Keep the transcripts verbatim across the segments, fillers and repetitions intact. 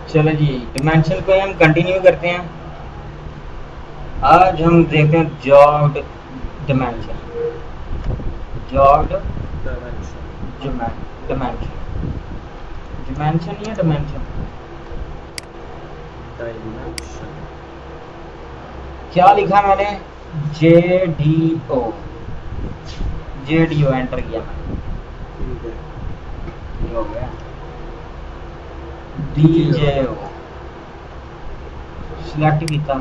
चलो जी, डिमेंशन पे हम कंटिन्यू करते हैं। आज हम देखते हैं jogged dimension. Jogged dimension dimension dimension या डिमेंशन डायमेंशन क्या लिखा मैंने? J D O J D O enter किया मैंने, ठीक है। ये हो गया डी जे ओ सिलेक्ट किया,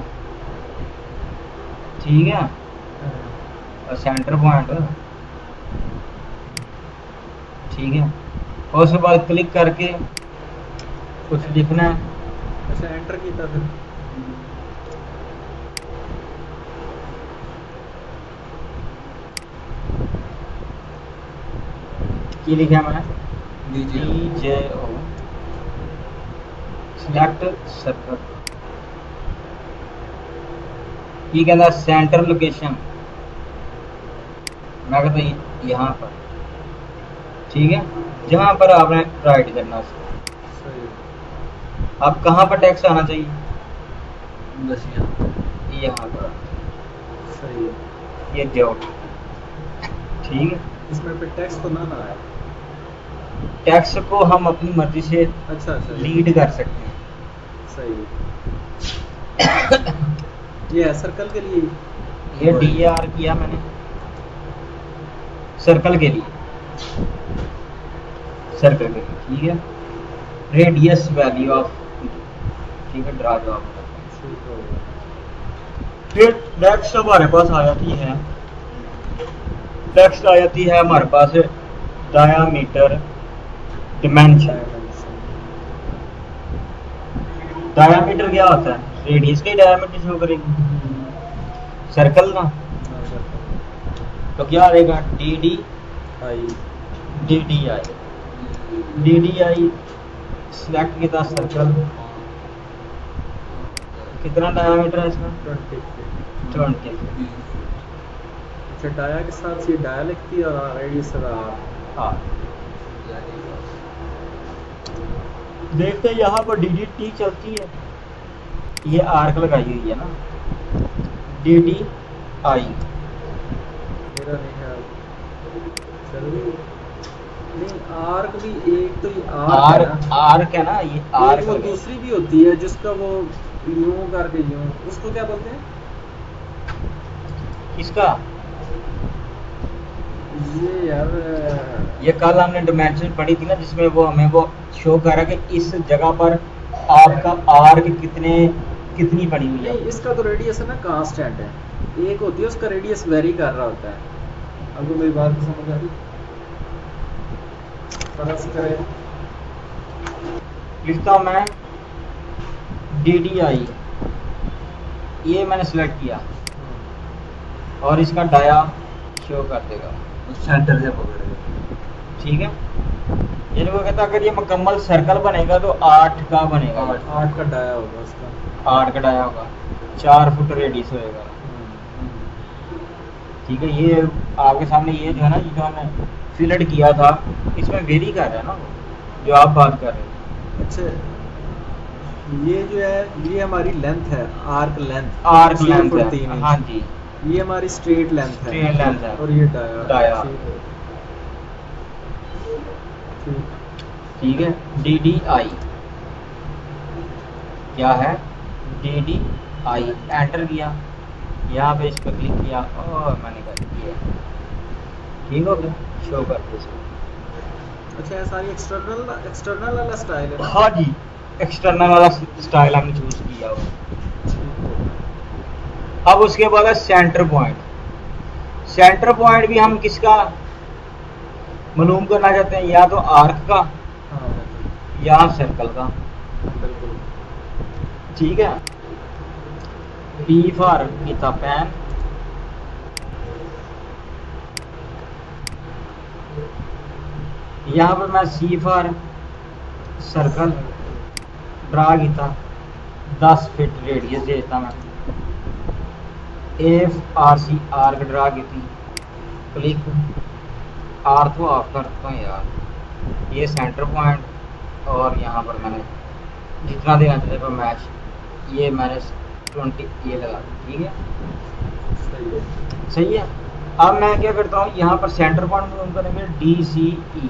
ठीक है। और सेंटर पॉइंट, ठीक है। और उसके बाद क्लिक करके कुछ लिखना है। अच्छा एंटर किया फिर की लिखा मैंने? D D J O select circle, ये कहता सेंटर लोकेशन, मैं कहता यहाँ पर, ठीक है। जहाँ पर आपने राइट करना उसको। सही अब कहाँ पर टैक्स आना चाहिए? बस यहाँ यहाँ पर, सही है। ये डॉट, ठीक है। इसमें पे टेक्स्ट तो ना ना आए। टैक्स को हम अपनी मर्जी से अच्छा अच्छा लीड कर सकते हैं। सही है। ये है सर्कल के लिए, ये डी आर किया मैंने सर्कल के लिए, सर्कल के लिए, ठीक है। रेडियस वैल्यू ऑफ, ठीक है, ड्रा जो आप ठीक हो गया। फिर नेक्स्ट हमारे पास आ जाती है, नेक्स्ट आ जाती है हमारे पास डायामीटर डिमेंशन। डायामीटर क्या होता है? रेडियस का डायामीटर शो करेगी सर्कल का। तो क्या आएगा? D D I D D I D D I select किया सर्कल। कितना डायामीटर है इसका? Twenty twenty. अच्छा डाया के साथ ये डाया लिखती है और रेडियस आर। हाँ, देखते हैं यहाँ पर डी डी टी चलती है, ये आर्क लगाई हुई है ना, डी डी आई। मेरा नहीं है चल नहीं, आर्क भी एक तो ये आर आर्क है ना, आर्क है ना, ये आर्क वो लगे। दूसरी भी होती है जिसका वो यूं करके यूं, उसको क्या बोलते हैं? किसका? ये यार ये कल हमने डिमेंशन पढ़ी थी ना, जिसमें वो हमें वो शो कर रहा है कि इस जगह पर आपका आर्क कितने कितनी पड़ी हुई है। नहीं, इसका तो रेडियस है ना कांस्टेंट है, एक होती है उसका रेडियस वेरी कर रहा होता है। अब मेरी बात को समझ आ रही? फर्ज करें लिखता हूँ मैं डी डी आई, ये मैंने सिलेक्ट किया और इसका डाया शो कर देगा, सेंटर से पकड़ेगा, ठीक है। ये वो कहता अगर ये मुकम्मल सर्कल बनेगा तो आठ का बनेगा, आठ आठ का डाया होगा उसका, आठ का डाया होगा, चार फुट रेडियस होएगा, ठीक है। ये आपके सामने ये जो है ना, ये जो हमने फिलड किया था, इसमें वेरी कर रहा है ना जो आप बात कर रहे हैं। अच्छा ये जो है ये हमारी लेंथ है, आर्क लेंथ, आर्क लेंथ है, हाँ जी। ये हमारी स्ट्रेट लेंथ है, स्ट्रेट लेंथ है, और ये डाया डाया, ठीक है। डी डी आई क्या है? डी डी आई एंटर किया, यहाँ पे इस पर क्लिक किया और मैंने कर दिया, ठीक हो गया, शो कर दो इसको। अच्छा ये सारी एक्सटर्नल एक्सटर्नल वाला स्टाइल है? हाँ जी, एक्सटर्नल वाला स्टाइल हमने चूज किया हुआ। अब उसके बाद है सेंटर पॉइंट। सेंटर पॉइंट भी हम किसका मालूम करना चाहते हैं? या तो आर्क का, हाँ या सर्कल का, बिल्कुल, ठीक है। पी फॉर पिता पैन, यहाँ पर मैं सी फॉर सर्कल ड्रा किया, दस फिट रेडियस देता मैं। F R C arc draw की थी, क्लिक आर्थो ऑफ करता हूँ यार, ये सेंटर पॉइंट और यहाँ पर मैंने जितना देना चाहते पर मैच, ये मैंने ट्वेंटी ये लगा दी, ठीक है सही है। सही है। अब मैं क्या करता हूँ, यहाँ पर सेंटर पॉइंट में करेंगे डी सी ई,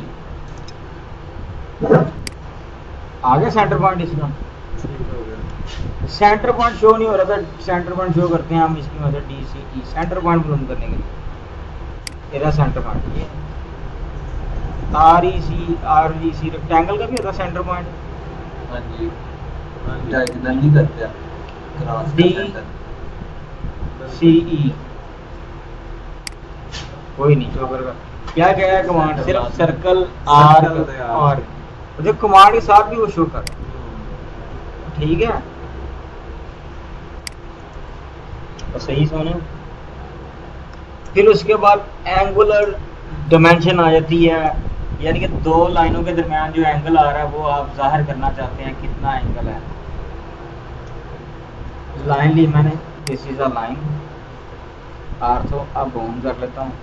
आ गया सेंटर पॉइंट इसका। ठीक हो गया। सेंटर पॉइंट शो नहीं हो रहा था, सेंटर पॉइंट शो करते हैं हम इसकी मदद, D C E centre point मालूम करने के लिए। तेरा सेंटर पॉइंट ये R E C, R E C rectangle का भी होता सेंटर पॉइंट। हाँ जी, हाँ जी। डायगोनल नहीं करते आप, क्रॉस डी का सेंटर। सी ई कोई नहीं शो करेगा। क्या क्या है कमांड, सिर्फ सर्कल आर्क और जो कमांड के साथ भी वो शो कर, ठीक है तो सही सोने। फिर उसके बाद एंगुलर डिमेंशन आ जाती है, यानी कि दो लाइनों के दरमियान जो एंगल आ रहा है वो आप जाहिर करना चाहते हैं कितना एंगल है। लाइन ली मैंने, this is a line, ortho अब ऑन कर लेता हूँ,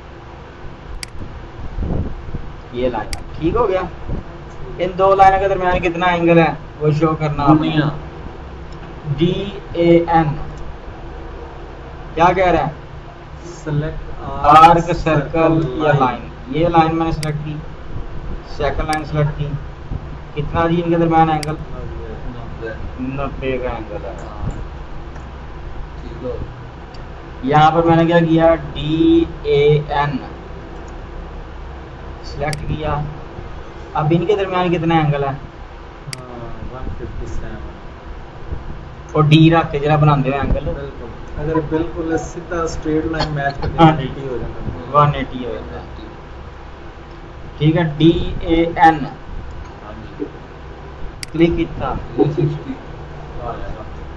ये लाइन ठीक हो गया। इन दो लाइनों के दरमियान कितना एंगल है वो शो करना दुनिया डी ए एन। क्या कह रहा है, सेलेक्ट आर्क सर्कल या लाइन, ये लाइन मैंने सेलेक्ट की, सेकंड लाइन सेलेक्ट की, कितना जी इनके दरमियान एंगल, नब्बे का एंगल है। ठीक हो। यहाँ पर मैंने क्या किया, डी ए एन सेलेक्ट किया, अब इनके दरमियान कितना एंगल है, वन फिफ्टी सेवन। और डी रख के जरा बनाते हुए एंगल बिल्कुल, अगर बिल्कुल सीधा स्ट्रेट लाइन मैच करते हाँ हैं जी। एटी हो जाता है। वन एटी हो जाता है, ठीक है। डी ए एन हाँ जी, क्लिक किया, थ्री सिक्सटी आ जाएगा।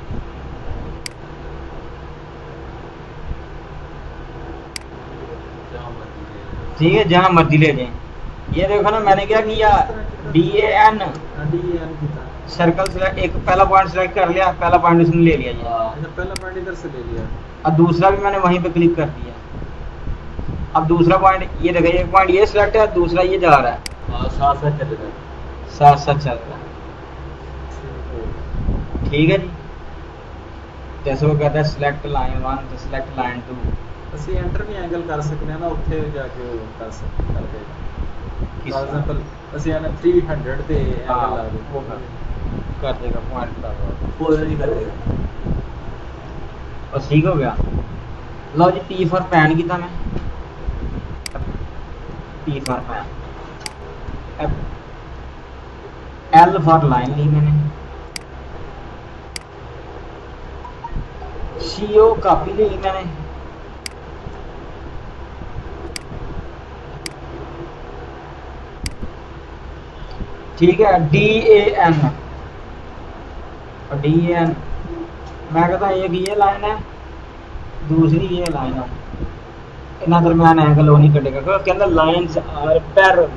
जहाँ मर्जी ले लो। ठीक है जहाँ मर्जी ले जाएं। ये देखो ना मैंने क्या किया, D A N D N की था। सर्कल सेलेक्ट, एक पहला पॉइंट सेलेक्ट कर लिया, पहला पॉइंट उसने ले लिया ये, हाँ, अच्छा, पहला पॉइंट इधर से ले लिया। अब दूसरा भी मैंने वहीं पे क्लिक कर दिया। अब दूसरा पॉइंट ये देखो, एक पॉइंट ये सिलेक्ट है, दूसरा ये जा रहा है, हाँ, साथ साथ चलेगा। साथ साथ चल रहा है, ठीक ठीक है जी। जैसे वो कहता है सिलेक्ट लाइन वन तो सिलेक्ट लाइन टू, ਅਸੀਂ ਐਂਟਰ ਵੀ ਐਂਗਲ ਕਰ ਸਕਦੇ ਹਾਂ ਨਾ, ਉੱਥੇ ਜਾ ਕੇ ਉਹ ਕਰ ਸਕਦੇ ਕਰ ਦੇਗਾ। किस ਫॉर एग्जांपल ਅਸੀਂ ਇਹਨਾਂ तीन सौ ਤੇ हाँ, ਐਂਗਲ ਲਾ ਦੇ वो कर कर देगा पॉइंट का, पूरा नहीं करेगा। और ठीक हो गया। लो जी पी फॉर पैन की था मैं, P for pan, L for line ली मैंने, सी ओ कॉपी ली मैंने, ठीक है। डी ए एन, और डी ए एन मैं कहता एक ये लाइन है, दूसरी ये लाइन है, इन्हें दरम्यान एंगल वो नहीं कटेगा क्योंकि उसके अंदर लाइंस आर पैरेलल,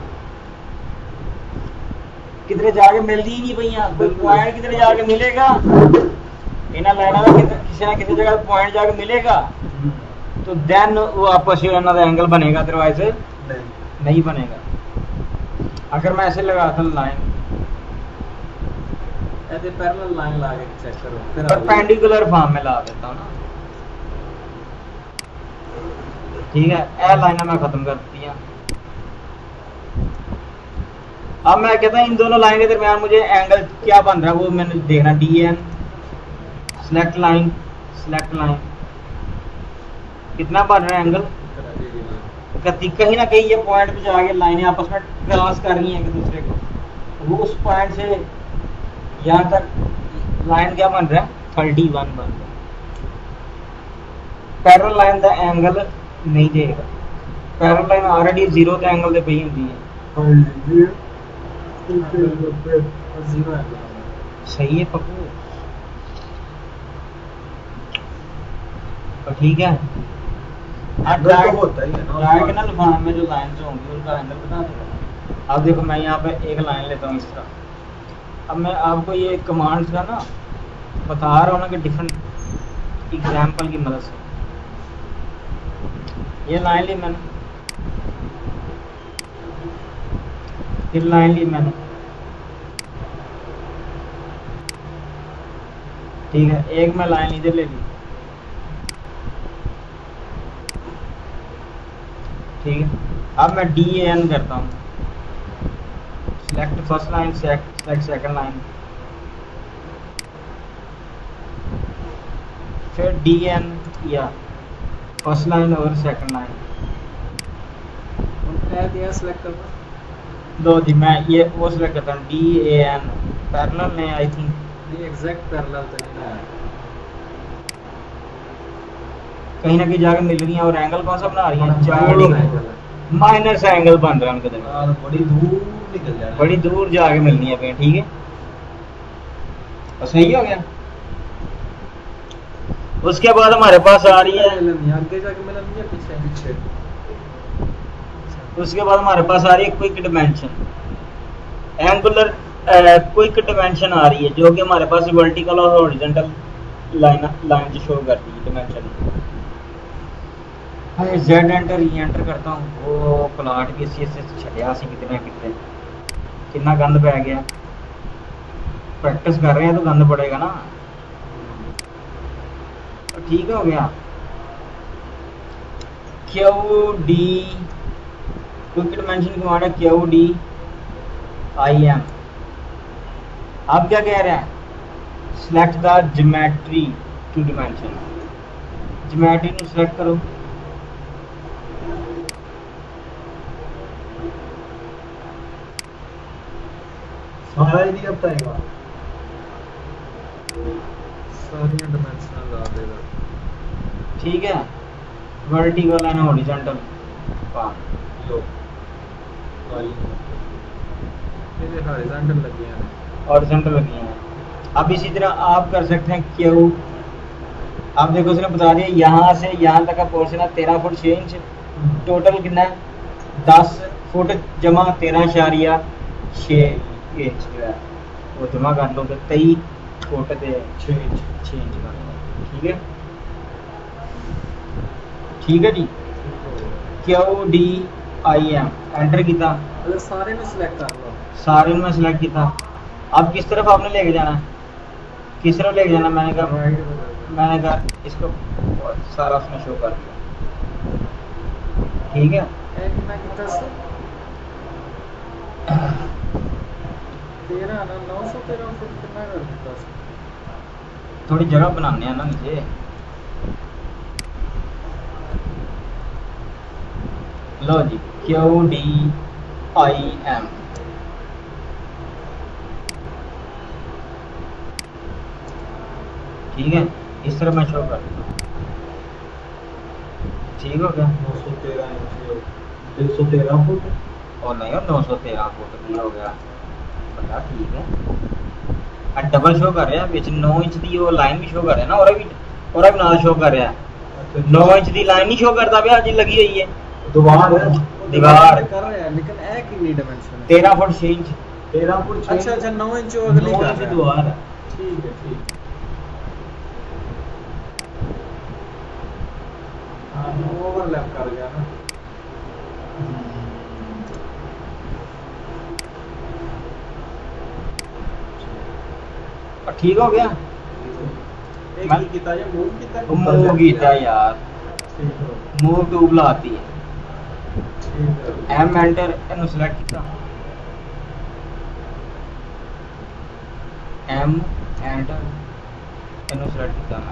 किधरे जाके मिलती ही नहीं भैया, कोई पॉइंट किधरे जाके मिलेगा, इन्हें लाइनों का किसी ना किसी जगह पॉइंट जाके मिलेगा तो देन वो आपस में इन्हों एंगल बनेगा, अदरवाइज नहीं बनेगा। अगर मैं ऐसे लगाता लाइन, ਇਹਦੇ ਪੈਰਲਲ ਲਾਈਨ ਲਾ ਕੇ ਚੈੱਕ ਕਰੋ ਫਿਰ परपेंडिकुलर फॉर्म में ला देता हूँ ना, ठीक है। ए लाइन मैं खत्म कर दी हैं। अब मैं कहता हूँ इन दोनों लाइन के दरमियान मुझे एंगल क्या बन रहा है वो मैंने देखना, D N select line, select line कितना बन रहा है एंगल, कहीं कहीं ना कहीं ये पॉइंट पे जाके लाइनें आपस में क्रॉस कर रही हैं एक दूसरे को, वो उस पॉइंट से यहाँ तक लाइन क्या बन रहा है, थर्टी वन बन रहा है। पैरेलल लाइन का एंगल नहीं देगा, पैरेलल लाइन ऑलरेडी जीरो का एंगल दे पई होंदी है, जीरो एंगल सही है पप्पू, तो ठीक है। डायगोनल फॉर्म में जो लाइन होंगी उनका एंगल बता देगा। अब देखो मैं यहाँ पे एक लाइन लेता हूँ इस तरह, अब मैं आपको ये कमांड्स का ना बता रहा हूँ ना कि डिफरेंट एग्जाम्पल की मदद से, ये लाइन ली मैंने, फिर लाइन ली मैंने, ठीक है, एक मैं लाइन इधर ले ली, ठीक है। अब मैं डी ए एन करता हूँ, select first line, select second line, फिर डी एन या फर्स्ट लाइन और सेकंड लाइन दिया सेलेक्ट करना। दो जी, मैं ये वो सिलेक्ट करता हूँ, डी ए एन पैरेलल में आई थिंक नहीं एग्जैक्ट पैरेलल तो नहीं है, कहीं ना कहीं जाके मिल रही हैं। और एंगल कौन सा बना रही हैं? चार एंगल डिग्री माइनर सा एंगल बन रहा है उनके दरमियान, बड़ी दूर निकल जाना, बड़ी दूर जाके मिलनी है कहीं, ठीक है। और सही हो गया। उसके बाद हमारे पास आ रही है, आगे जाके मिलन नहीं है, पीछे पीछे। उसके बाद हमारे पास आ रही है quick dimension, angular quick dimension आ रही है, जो कि हमारे पास वर्टिकल और हॉरिजॉन्टल लाइन लाइन शो करती है डिमेंशन। हाँ, जेड एंटर ई एंटर करता हूँ, वो प्लाट भी इसी से छड़िया सी कितने कितने कितना गंद पै गया। प्रैक्टिस कर रहे हैं तो गंद पड़ेगा ना, तो ठीक हो गया। Q D quick dimension command है क्यू डी आई एम। अब क्या कह रहे हैं? Select the geometry to dimension, geometry को सिलेक्ट करो, सारा ही नहीं अब आएगा, सारी डायमेंशनल ला देगा, ठीक है। वर्टिकल एंड हॉरिजॉन्टल लो वाली ये हॉरिजॉन्टल लगी है, हॉरिजॉन्टल लगी हैं। अब इसी तरह आप कर सकते हैं क्यू, आप देखो उसने बता दिया यहाँ से यहाँ तक का पोर्शन है तेरह फुट छः इंच, टोटल कितना है? दस फुट जमा तेरह इशारिया छः इंच जो है वो जमा कर लो, तो तेईस फुट दे छः इंच छः इंच कर लो, ठीक है। ठीक है जी, Q D I M enter किया, अगर सारे में सिलेक्ट कर लो, सारे में सिलेक्ट किया। अब किस तरफ आपने लेके जाना है? किस तरफ लेके जाना? मैंने कहा राइट मैंने कहा इसको सारा उसने शो कर दिया, ठीक है। एक मिनट दस तेरह ना नौ सौ तेरह फुट कितना कर देता है? थोड़ी जगह बनाने हैं ना नीचे, लो जी क्यू डी आई एम, ठीक है। इस तरह मैं शो कर दूँ, ठीक हो गया। नौ सौ तेरह इंच एक सौ तेरह फुट और नहीं, नौ सौ तेरह फुट भी हो गया, बड़ा ठीक है। अब डबल शो कर रहा है, बीच नौ इंच की वो लाइन भी शो कर रहा है ना, और भी और भी ना शो कर रहा है। नौ इंच की लाइन नहीं शो करता भी, अज लगी हुई है दीवार है, दीवार कर रहे हैं, लेकिन एक ही डायमेंशन है, तेरह फुट छः इंच, तेरह फुट छः अच्छा अच्छा नौ इंच अगली नौ कर इंच रहे हैं। दीवार है, ठीक है ठीक है। हाँ ओवरलैप कर गया ना, और ठीक हो गया। एक मैं- ही किता या मूव किता मूव कीता यार, ठीक है मूव ट्यूब लाती है, ठीक है। एम एंटर ਇਹਨੂੰ ਸਿਲੈਕਟ ਕੀਤਾ, एम एंटर ਇਹਨੂੰ ਸਿਲੈਕਟ ਕੀਤਾ ਮੈਂ,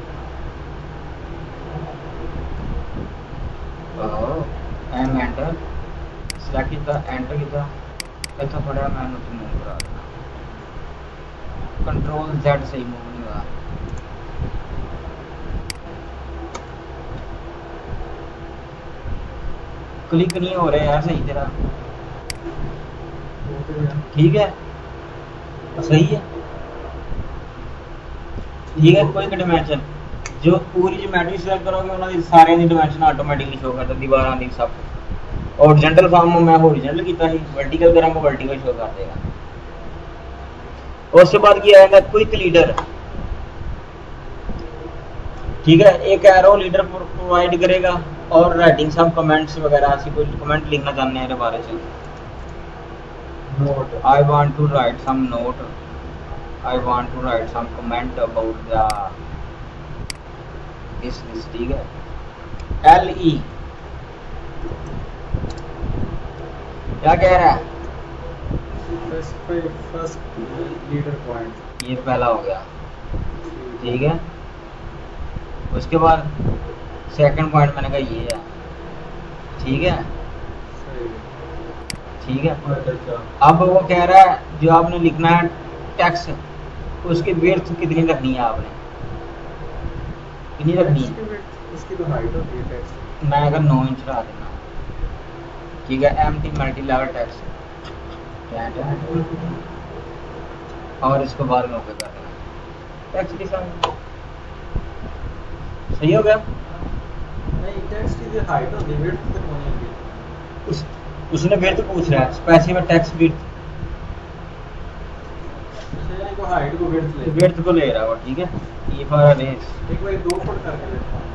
एम एंटर सिलेक्ट किया, एंटर किया, इतना पड़ा मैं तो मूव करा देना, कंट्रोल जेड सही मूव नहीं हुआ, क्लिक नहीं हो रहा यार सही तेरा, ठीक है सही है, ठीक है। कोई डिमेंशन जो पूरी ज्योमेट्री सिलेक्ट करोगे उन्होंने सारे दी डिमेंशन ऑटोमेटिकली शो करता, दीवारां दी सब। हॉरिजॉन्टल फॉर्म में मैं हॉरिजॉन्टल कीता ही, वर्टिकल करांगा वर्टिकल शो कर देगा। उसके बाद क्या आएगा? क्विक लीडर, ठीक है। एक एरो लीडर प्रोवाइड करेगा और राइटिंग सब कमेंट्स वगैरह, ऐसी कोई कमेंट लिखना चाहते हैं बारे में, note I want to write some note, I want to write some comment about the this this ठीक है L E क्या कह रहा है स्पेसिफाई फर्स्ट लीडर पॉइंट, ये पहला हो गया ठीक है। उसके बाद सेकंड पॉइंट मैंने कहा ये है ठीक है सही ठीक है। अच्छा अब वो कह रहा है जो आपने लिखना है टेक्स्ट उसकी विड्थ कितनी रखनी है आपने कितनी रखनी टेक्स्ट है की width, उसकी तो हाइट होती है टेक्स्ट। मैं अगर नौ इंच रखा देना ठीक है M T multi level text और इसको बाद में ओके कर देना टेक्स्ट के साथ सही हो गया। नहीं टेक्स्ट की जो हाइट होती है width तो होनी होगी। उस उसने विड्थ पूछ रहा है स्पेसिफिक टेक्स्ट विड्थ अच्छा यानी को हाइट को width ले विड्थ को ले रहा है वो ठीक है। ई फॉर अरेज एक बार दो फुट करके देखता हूँ।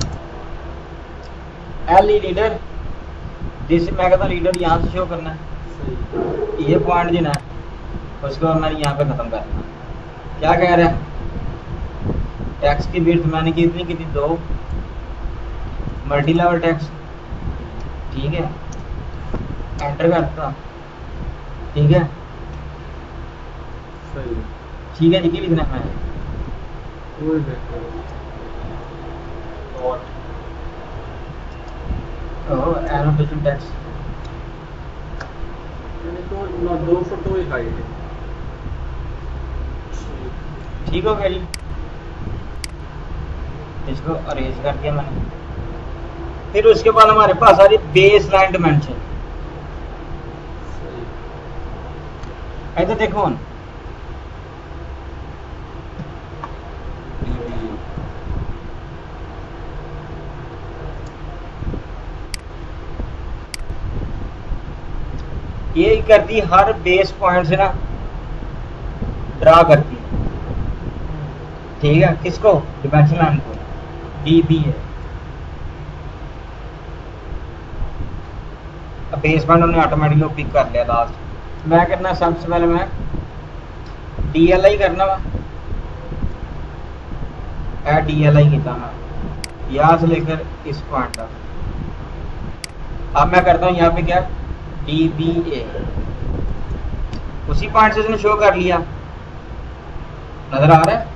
एल ई लीडर जिस मैं कहता हूँ लीडर यहाँ से शो करना है सही ये पॉइंट जो है उसको मैंने यहाँ पे खत्म करना क्या कह रहा है टैक्स की विड्थ मैंने कितनी कितनी दो मल्टी लेवल टैक्स ठीक है एंटर करता ठीक है सही ठीक है जी लिखना है कोई बेहतर और एनोटेशन टैक्स यानी तो ना दो फुट हुई हाइट है। ठीक हो गया जी इसको अरेंज कर दिया मैंने। फिर उसके बाद हमारे पास आ रही बेस लाइन डिमेंशन सही ऐसे देखो ये करती हर बेस पॉइंट से ना ड्रा करती है ठीक है किसको डिमेंशन लाइन को डी बी है। अब बेस पॉइंट हमने ऑटोमेटिकली पिक कर लिया लास्ट मैं करना सबसे पहले मैं डी एल आई करना वा डी एल आई कितना मैं यहाँ से लेकर इस पॉइंट तक अब मैं करता हूँ यहाँ पे क्या डी बी ए उसी पॉइंट से उसने शो कर लिया नजर आ रहा है।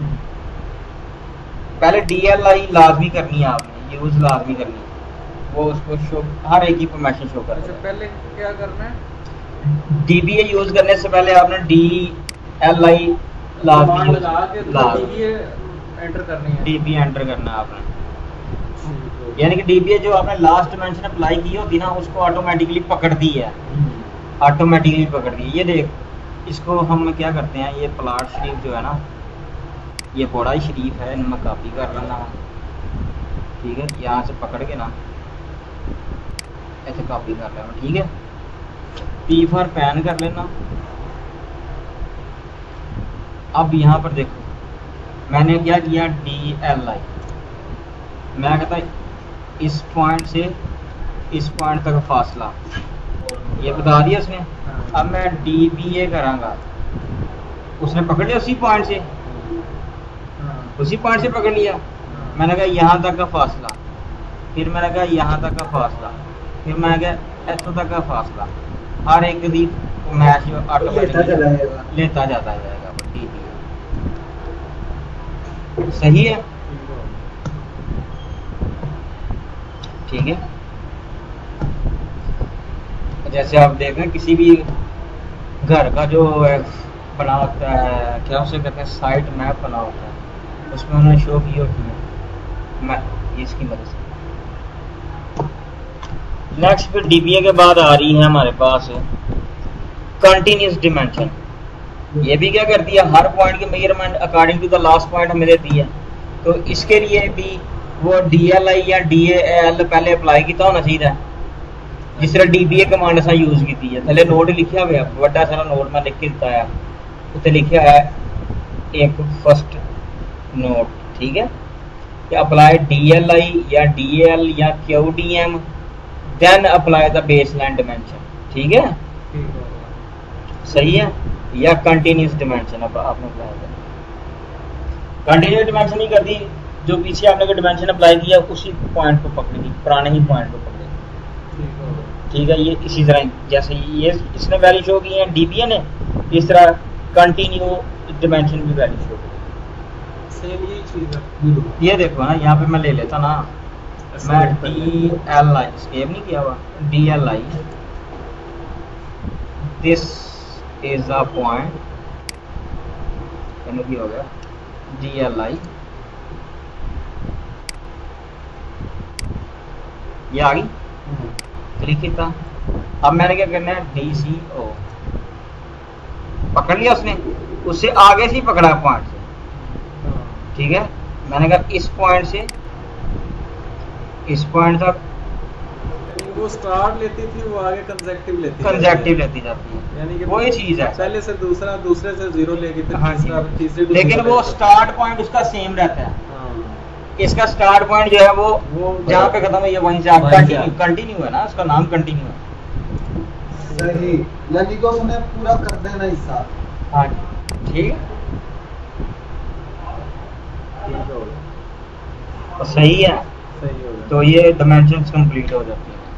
पहले डी एल आई लाजमी करनी है आपने यूज लाजमी करनी है वो उसको शो हर एक इंफॉर्मेशन शो कर अच्छा पहले क्या करना है डी बी ए यूज करने से पहले आपने डी एल आई कमांड लाजमी लगा के डीबीए एंटर करनी है डी बी एंटर करना है आपने यानी कि डी बी ए जो आपने लास्ट डिमेंशन अप्लाई की होती ना उसको ऑटोमेटिकली पकड़ दी है ऑटोमेटिकली पकड़ दी ये देख इसको हम क्या करते हैं ये प्लाट शरीफ जो है ना ये बड़ा ही शरीफ है मैं कॉपी कर लेना ठीक है यहाँ से पकड़ के ना ऐसे कॉपी कर लेना ठीक है पी फॉर पैन कर लेना। अब यहाँ पर देखो मैंने क्या किया डी एल आई मैं कहता इस पॉइंट से इस पॉइंट तक फासला ये बता दिया उसने। अब मैं डी बी ए करांगा उसने पकड़ लिया उसी पॉइंट से उसी पॉइंट से पकड़ लिया मैंने कहा यहाँ तक का फासला फिर मैंने कहा यहाँ तक का फासला फिर मैं कहा इतों तक का फासला हर एक दी मैच ऑटोमेटिकली लेता जाता जाएगा डी बी ए सही है ठीक है। जैसे आप देख रहे हैं किसी भी घर का जो बना होता है क्या उसे कहते हैं साइट मैप बना होता है उसमें उन्होंने शो की होती है मैं इसकी मदद से। नेक्स्ट फिर डीबीए के बाद आ रही है हमारे पास कंटिन्यूस डिमेंशन ये भी क्या करती है हर पॉइंट की measurement according to the last point हमें देती है तो इसके लिए भी वो डी एल आई या डी एल पहले अप्लाई किया होना चाहिए जिस तरह डी बी ए कमांड असा यूज की है थले नोट लिखा हुआ है बड़ा सारा नोट मैं लिख के दिता है उत्ते लिखा है एक फर्स्ट नोट ठीक है कि अप्लाई डी एल आई या डी एल या Q D M then apply the base line dimension ठीक है सही है। या कंटिन्यूस डिमेंशन अब आपने अप्लाई किया, कंटिन्यूस डिमेंशन नहीं कर दी, जो पीछे आपने को डिमेंशन अप्लाई किया उसी पॉइंट को पकड़ेगी, पुराने ही पॉइंट को पकड़ेगी। ठीक है, ये इसी तरह जैसे ये इसने वैल्यू शो की है डीबीए ने, इस तरह कंटिन्यू डिमेंशन भी वैल्यू शो की। सेम यही चीज है। ये देखो ना, यहाँ पे मैं ले लेता ना, मैं डी एल आई स्केप नहीं किया हुआ, D L I this is a point, की हो गया डी एल आई, ये आ गई, क्लिक किया। अब मैंने क्या करना है, डी सी ओ पकड़ लिया उसने, उससे आगे से ही पकड़ा पॉइंट से। ठीक है, मैंने कहा इस पॉइंट से इस पॉइंट तक वो स्टार्ट लेती थी, वो आगे कंसेक्टिव लेती कंसेक्टिव लेती जाती है, यानी कि वही चीज है। पहले से दूसरा, दूसरे से जीरो लेके फिर हाँ तीसरा, तीसरे को लेकिन जीरो वो लेके। स्टार्ट पॉइंट उसका सेम रहता है। हाँ। इसका स्टार्ट पॉइंट जो है वो वो जहाँ पे खत्म है, ये वहीं से आप वहीं से कंटिन्यू आप- कंटिन्यू है ना, उसका नाम कंटिन्यू है। सही, यानी कि उन्हें पूरा कर देना हिस्सा। हाँ ठीक है, ठीक हो गया, तो सही है, सही हो गया। तो ये डायमेंशंस कंप्लीट हो जाती है।